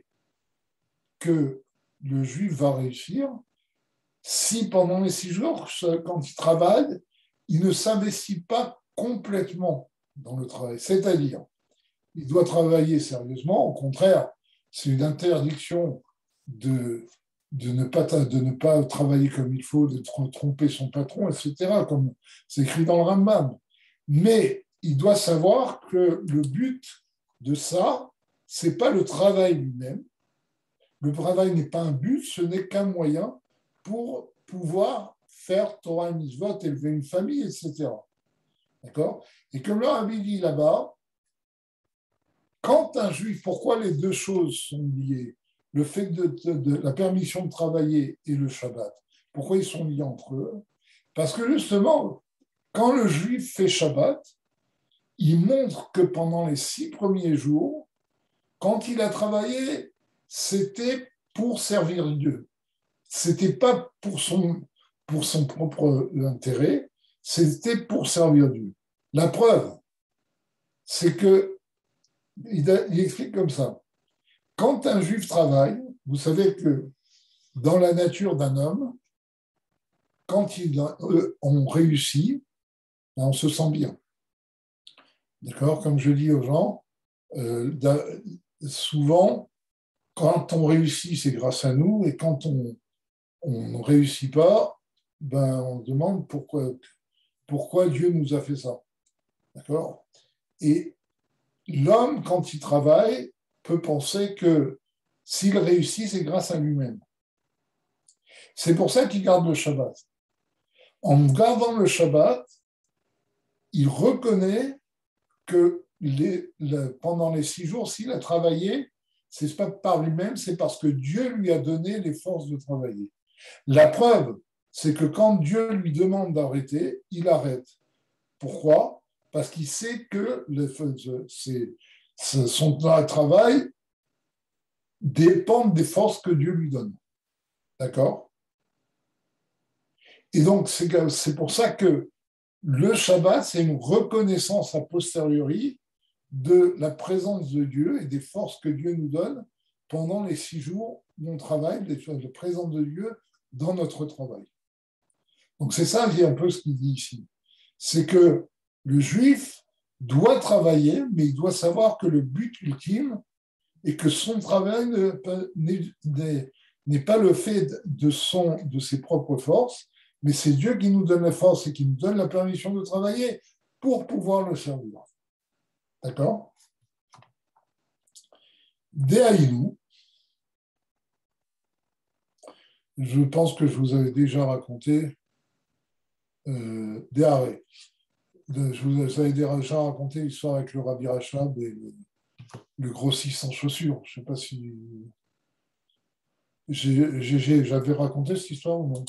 que le juif va réussir si pendant les six jours, quand il travaille, il ne s'investit pas complètement dans le travail? C'est-à-dire, il doit travailler sérieusement, au contraire, c'est une interdiction de, de, ne pas, de ne pas travailler comme il faut, de tromper son patron, et cetera, comme c'est écrit dans le Rambam. Mais il doit savoir que le but de ça, ce n'est pas le travail lui-même. Le travail n'est pas un but, ce n'est qu'un moyen pour pouvoir faire Torah et Mitzvot, élever une famille, et cetera. D'accord? Et comme le Rabbi dit là-bas, quand un juif, pourquoi les deux choses sont liées? Le fait de, de, de la permission de travailler et le Shabbat, pourquoi ils sont liés entre eux? Parce que justement, quand le juif fait Shabbat, il montre que pendant les six premiers jours, quand il a travaillé, c'était pour servir Dieu. C'était pas pour son, pour son propre intérêt, c'était pour servir Dieu. La preuve, c'est que il, a, il explique comme ça. Quand un juif travaille, vous savez que dans la nature d'un homme, quand il, euh, on réussit, on se sent bien. D'accord? Comme je dis aux gens, euh, souvent, quand on réussit, c'est grâce à nous, et quand on ne réussit pas, ben, on demande pourquoi, pourquoi Dieu nous a fait ça. D'accord? Et l'homme, quand il travaille, peut penser que s'il réussit, c'est grâce à lui-même. C'est pour ça qu'il garde le Shabbat. En gardant le Shabbat, il reconnaît que les, le, pendant les six jours, s'il a travaillé, ce n'est pas par lui-même, c'est parce que Dieu lui a donné les forces de travailler. La preuve, c'est que quand Dieu lui demande d'arrêter, il arrête. Pourquoi? Parce qu'il sait que le, c'est, c'est, son travail dépend des forces que Dieu lui donne. D'accord? Et donc, c'est, c'est pour ça que le Shabbat, c'est une reconnaissance a posteriori de la présence de Dieu et des forces que Dieu nous donne pendant les six jours où on travaille, la présence de Dieu dans notre travail. Donc c'est ça, c'est un peu ce qu'il dit ici. C'est que le juif doit travailler, mais il doit savoir que le but ultime est que son travail n'est, n'est pas le fait de, son, de ses propres forces, mais c'est Dieu qui nous donne la force et qui nous donne la permission de travailler pour pouvoir le servir. D'accord? Dehaïnou, Je pense que je vous avais déjà raconté euh, des arrêts. De- je vous avais déjà raconté l'histoire avec le Rabbi Rachab et le, le grossiste en chaussures. Je ne sais pas si j'ai- j'ai- j'avais raconté cette histoire ou non.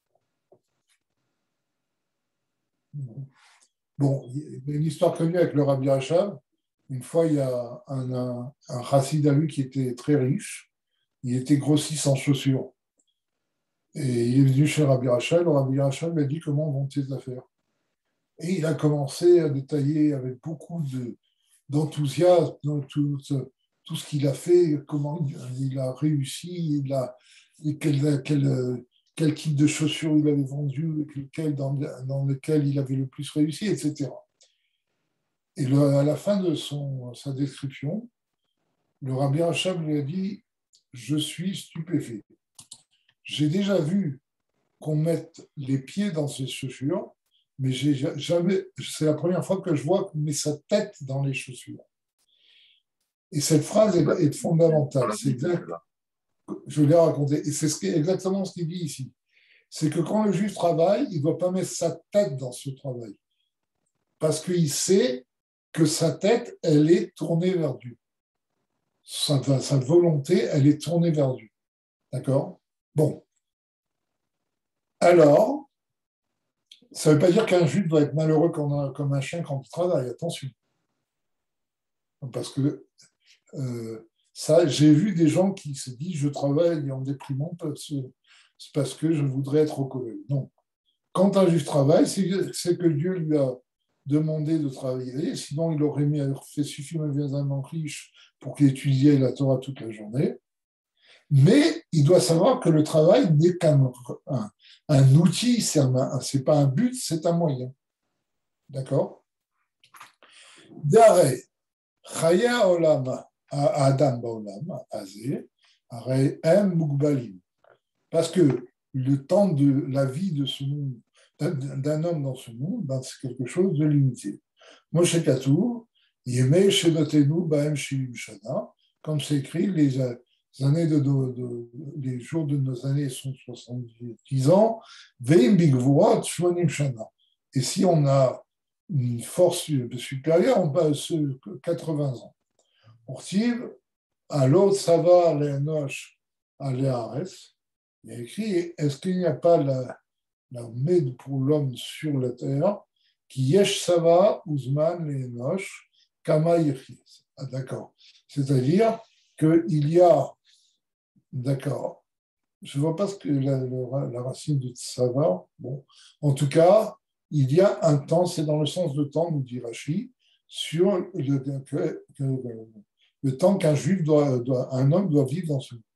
Non. Bon, il y a une histoire connue avec le Rabbi Rachab. Une fois, il y a un, un, un chassid à lui qui était très riche. Il était grossiste en chaussures. Et il est venu chez le Rabbi Rachab. Le Rabbi Rachab lui a dit comment vont tes affaires. Et il a commencé à détailler avec beaucoup de, d'enthousiasme dans tout, tout ce qu'il a fait, comment il a réussi, il a, et quel, quel, quel type de chaussures il avait vendu, lequel, dans, dans lequel il avait le plus réussi, et cetera. Et le, à la fin de son, sa description, le Rabbi Rachab lui a dit « Je suis stupéfait. J'ai déjà vu qu'on mette les pieds dans ces chaussures, mais j'ai jamais, c'est la première fois que je vois qu'on met sa tête dans les chaussures. » Et cette phrase est, est fondamentale. C'est exact. Je l'ai raconté. Et c'est ce qui est exactement ce qu'il dit ici. C'est que quand le juif travaille, il ne doit pas mettre sa tête dans ce travail. Parce qu'il sait que sa tête, elle est tournée vers Dieu. Sa, sa volonté, elle est tournée vers Dieu. D'accord ? Bon. Alors, ça ne veut pas dire qu'un juif doit être malheureux comme un, comme un chien quand il travaille. Attention. Parce que euh, ça, j'ai vu des gens qui se disent je travaille en déprimant parce, parce que je voudrais être au collège. Non. Quand un juif travaille, c'est, c'est que Dieu lui a demandé de travailler, sinon il aurait mis, fait suffisamment riche pour qu'il étudie la Torah toute la journée. Mais il doit savoir que le travail n'est qu'un un, un outil, c'est, un, c'est pas un but, c'est un moyen. D'accord ? D'arrêt, Chaya Olam, Adam Baolam, Azé, Aré M Mugbalim. Parce que le temps de la vie de ce monde, d'un homme dans ce monde, ben, c'est quelque chose de limité. Moshe Katour, Yemei Shedotenu Baem Shilim Shana, comme c'est écrit, les années de, de, de, les jours de nos années sont soixante-dix ans, Veim Bigvurat Shmonim Shana. Et si on a une force supérieure, on passe quatre-vingts ans. Ortiv, à l'autre, ça va, l'Enosh, à l'Eares. Il y a écrit, est-ce qu'il n'y a pas la, la med pour l'homme sur la terre, qui yesh sava uzman l'Enosh, kama yechis. Ah, d'accord. C'est-à-dire qu'il y a, d'accord, je ne vois pas ce que la, la, la racine de sava, bon, en tout cas, il y a un temps, c'est dans le sens de temps, nous dit Rashi, sur le, que, que, le temps qu'un juif doit, doit, un homme doit vivre dans ce monde.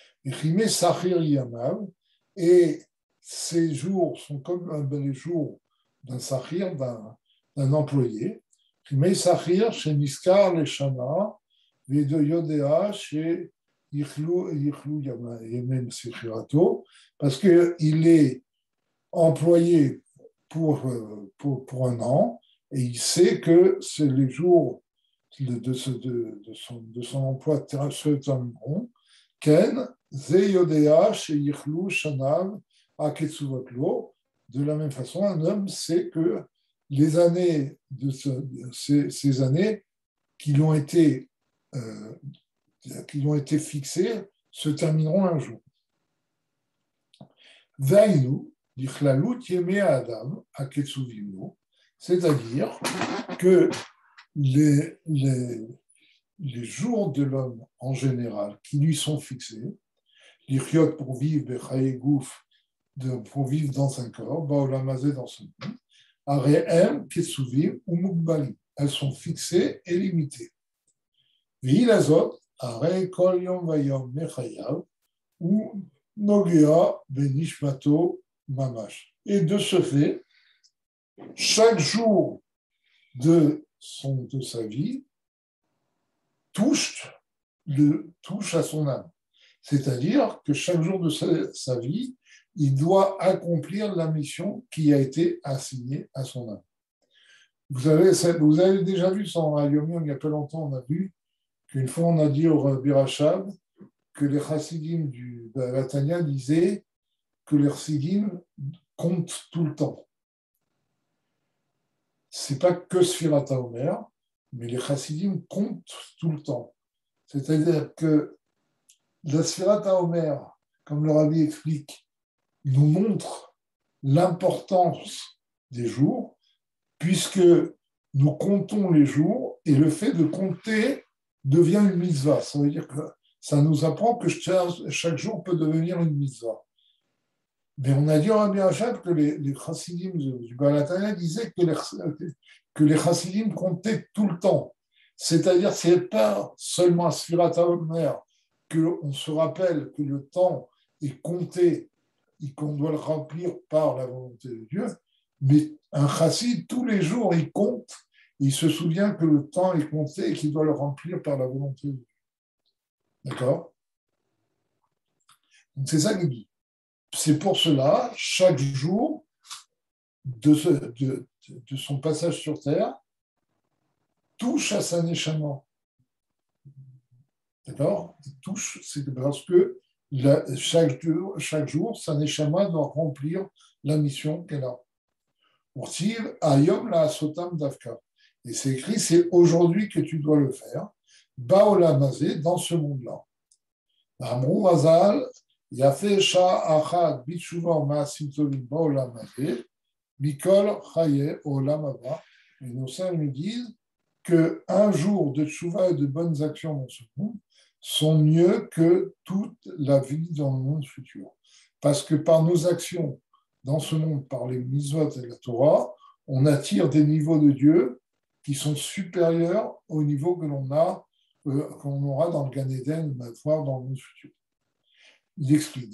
Et ces jours sont comme les jours d'un sahir, d'un, d'un employé. Chez Niskar, les Shana, les deux Yodéa, chez Yichlu Yemem Sechirato, parce qu'il est employé pour, pour, pour un an et il sait que c'est les jours de, de, de, de, son, de son emploi se termineront. Ken, Zeyodea, chez Yichlu, Shanav, Aketsuvotlo. De la même façon, un homme sait que les années de ce, ces, ces années qui lui ont été euh, qui lui ont été fixées se termineront un jour. Vainu, Dichlalut Yeme Adam, Aketsuvimno, c'est-à-dire que les, les, les jours de l'homme en général qui lui sont fixés, l'Ichiot pour vivre, Bechayegouf, pour vivre dans un corps, Baolamazé dans son monde, Areem, Ketsuvim ou Mugbalim. Elles sont fixées et limitées. Vihilazot, Are Kol Yom Vayom Mechayav, ou Nogea Benishmato Mamash. Et de ce fait, chaque jour de, son, de sa vie touche, le, touche à son âme. C'est-à-dire que chaque jour de sa, sa vie, il doit accomplir la mission qui a été assignée à son âme. Vous avez, vous avez déjà vu ça en Rayomi, il n'y a pas longtemps, on a vu qu'une fois on a dit au Rabbi Rachab que les chassidim du Batania disaient que les chassidim comptent tout le temps. Ce n'est pas que Sfirat HaOmer, mais les chassidim comptent tout le temps. C'est-à-dire que la Sfirat HaOmer, comme le Rabbi explique, nous montre l'importance des jours, puisque nous comptons les jours, et le fait de compter devient une mitzvah. Ça veut dire que ça nous apprend que chaque jour peut devenir une mitzvah. Mais on a dit au Rabbi Rachab que les, les chassidim du Baal HaTanya disaient que les, que les chassidim comptaient tout le temps. C'est-à-dire que ce n'est pas seulement à Sfirat HaOmer qu'on se rappelle que le temps est compté et qu'on doit le remplir par la volonté de Dieu, mais un chassid, tous les jours, il compte, il se souvient que le temps est compté et qu'il doit le remplir par la volonté de Dieu. D'accord ? Donc c'est ça qu'il dit. C'est pour cela, chaque jour de, ce, de, de son passage sur Terre touche à sa neshama. D'accord ? Il touche, c'est parce que la, chaque, jour, chaque jour, sa neshama doit remplir la mission qu'elle a. Pour dire, Ayom la Sotam Davka. Et c'est écrit, c'est aujourd'hui que tu dois le faire. Baolamazé, dans ce monde-là. Amrou Razal, Yafe Shah Achad Bitshuva Maasim Tovim Baolamazé, Mikol Chaye Olam Haba. Et nos saints nous disent qu'un jour de tchouva et de bonnes actions dans ce monde sont mieux que toute la vie dans le monde futur. Parce que par nos actions dans ce monde, par les mitzvot et la Torah, on attire des niveaux de Dieu qui sont supérieurs au niveau que l'on a, euh, qu'on aura dans le Gan Eden, voire dans le monde futur. Il explique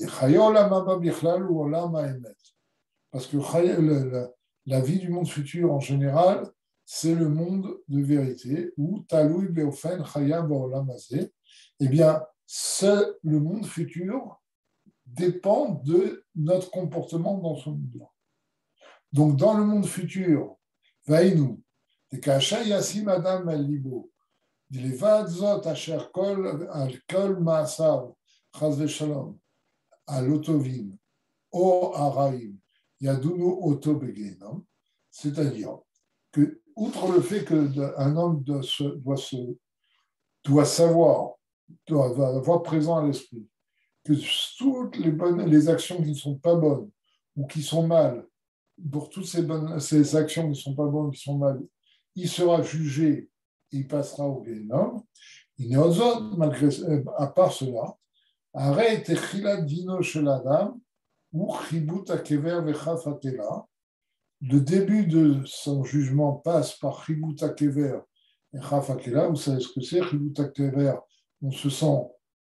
parce que la, la vie du monde futur en général, c'est le monde de vérité, où Taloui Beofen Chaya Baolam Hazeh. Eh bien, c'est le monde futur dépend de notre comportement dans ce monde-là. Donc, dans le monde futur, Vaïnou, des Kacha Yassim Adam El Libo, des Levad Zot Asher Kol Al Kol Maasav, Chaz Veshalom, Al Otovim, O Araim, Yadunu Oto Begenom, c'est-à-dire que, outre le fait qu'un homme doit, se, doit, se, doit savoir, doit avoir présent à l'esprit, que toutes les, bonnes, les actions qui ne sont pas bonnes ou qui sont mal, pour toutes ces, bonnes, ces actions qui ne sont pas bonnes, qui sont mal, il sera jugé et il passera au Génom. Il n'est autre, malgré, à part cela, arrête Echilat Dino Shel Adam ou Chibut Akever Vechaf Atela. Le début de son jugement passe par Chibut Akever et Chaf Atela. Vous savez ce que c'est, Chibut Akever? On se sent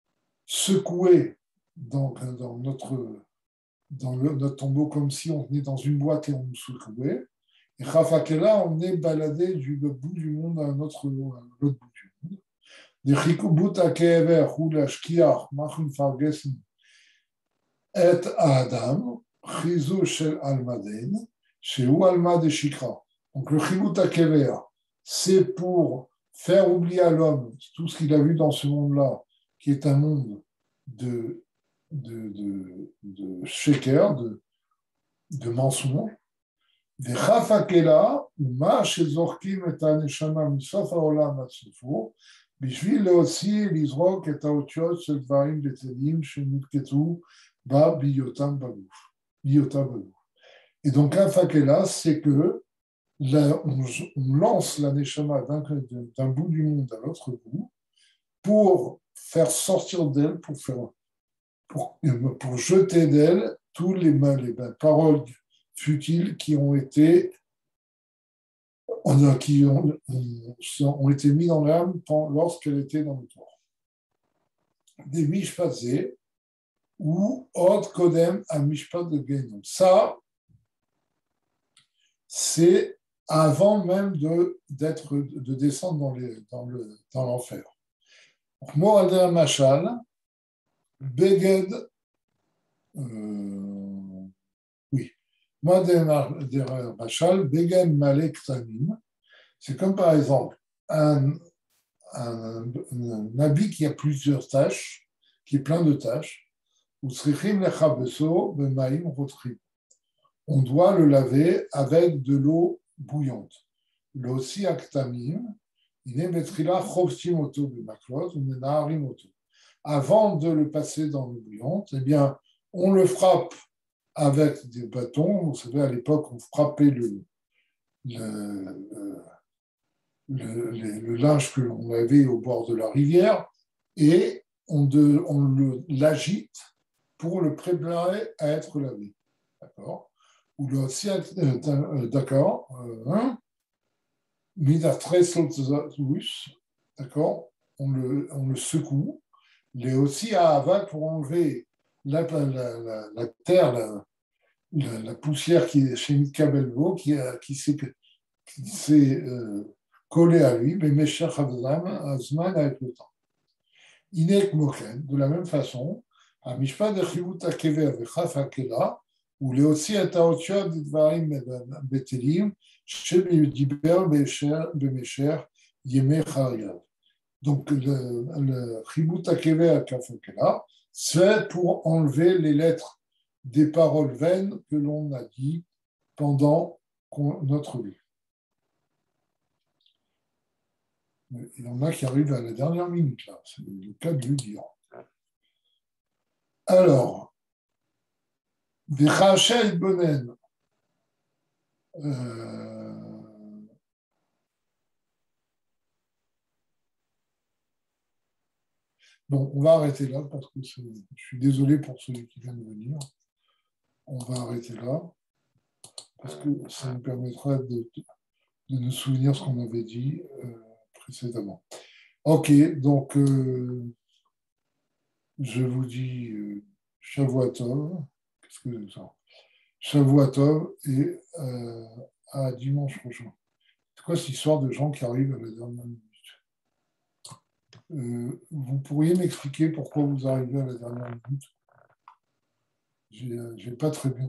secoué dans, dans, notre, dans le, notre tombeau comme si on venait dans une boîte et on nous secouait. Et Chafakela, on est baladé du bout du monde à un autre, à l'autre bout du monde. Des Chikubut Akever, Hulashkiach, Machin Fargesin, et Adam, Chizu Shel Almaden, Sheu Alma de Shikra. Donc le Chibut Akever, c'est pour faire oublier à l'homme tout ce qu'il a vu dans ce monde-là, qui est un monde de, de, de, de sheker, de, de mensonges. וחף הקהילה, ומה שזורקים את הנשמה מסוף העולם עד סופו, בשביל להוציא, לזרוק את האותיות של דברים בטלים שנתקטו בה בהיותם בגוף. Et donc, un fakela, c'est que là, on, on lance la neshama d'un, d'un bout du monde à l'autre bout pour faire sortir d'elle, pour, faire, pour, pour jeter d'elle tous les, les, les paroles futiles qui ont été, qui ont, ont été mis dans l'âme lorsqu'elle était dans le corps. Des mishpatzé ou od kodem à mishpat de Genom. Ça, c'est avant même de, d'être, de descendre dans, les, dans, le, dans l'enfer. Moradel Machal, Beged, euh, oui, Moradel Machal, Beged Malek Tamim, c'est comme par exemple un, un, un habit qui a plusieurs taches, qui est plein de taches. On doit le laver avec de l'eau bouillante. L'ossi aktamim, avant de le passer dans l'eau bouillante, eh bien, on le frappe avec des bâtons. Vous savez, à l'époque, on frappait le, le, le, le, le linge que l'on avait au bord de la rivière et on, de, on le, l'agite pour le préparer à être lavé. D'accord? Ou le aussi, euh, d'accord, euh, d'accord, on le, on le secoue. Les aussi à aval pour enlever la, la, la, la terre, la, la, la poussière qui est chez Mikabelvo, qui, qui s'est, qui s'est euh, collée à lui, mais Meshach Azman avec le temps. Inek Moken, de la même façon, à Mishpat de Chivut Akeve avec Chafakela, ou les aussi à Taotia de Dvarim Betelim, chez Diber Bemesher, Yeme Chariav. Donc, le, le Chibut Akeve à Kafakela, c'est pour enlever les lettres des paroles vaines que l'on a dit pendant notre vie. Il y en a qui arrivent à la dernière minute, là. C'est le cas de le dire. Alors, des Rachel Bonen. Euh, bon, on va arrêter là parce que je suis désolé pour celui qui vient de venir. On va arrêter là parce que ça nous permettra de, de nous souvenir ce qu'on avait dit euh, précédemment. Ok, donc euh, je vous dis euh, Shavua Tov. Qu'est-ce que c'est ça? Shavua Tov et euh, à dimanche prochain. C'est quoi cette histoire de gens qui arrivent à la dernière minute? euh, Vous pourriez m'expliquer pourquoi vous arrivez à la dernière minute? J'ai, j'ai pas très bien